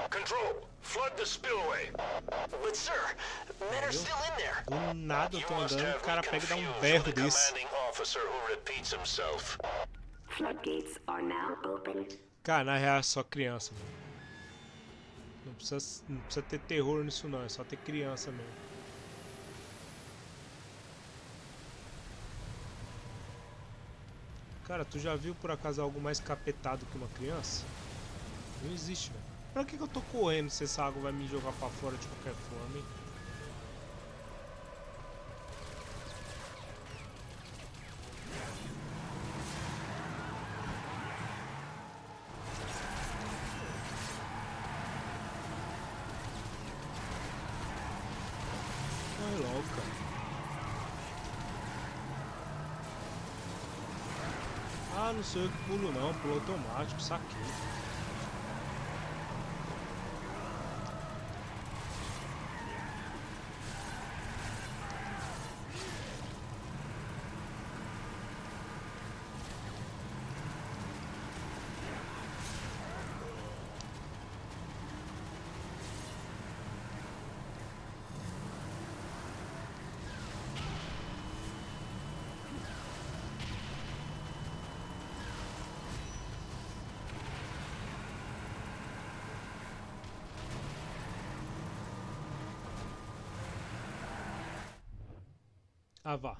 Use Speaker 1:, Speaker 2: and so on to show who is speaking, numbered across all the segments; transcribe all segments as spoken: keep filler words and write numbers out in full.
Speaker 1: Control, flood the spillway.
Speaker 2: But sir, men are still in there.
Speaker 3: Do nada eu tô
Speaker 1: You must
Speaker 3: andando, o
Speaker 1: have
Speaker 3: cara
Speaker 1: me
Speaker 3: pega e dá um
Speaker 1: confused
Speaker 3: berro
Speaker 1: with the
Speaker 3: desse.
Speaker 1: commanding officer who repeats himself.
Speaker 4: Floodgates are now open.
Speaker 3: Cara, na real é só criança, mano. Não precisa, não precisa ter terror nisso não, é só ter criança mesmo. Cara, tu já viu por acaso algo mais capetado que uma criança? Não existe, velho. Pra que que eu tô correndo se essa água vai me jogar pra fora de qualquer forma, hein? Vai logo, cara. Ah, não sou eu que pulo não, pulo automático, saquei. Ah, vá.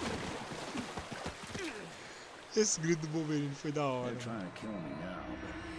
Speaker 3: Esse grito do Wolverine foi da hora.
Speaker 5: They're trying to kill me now, but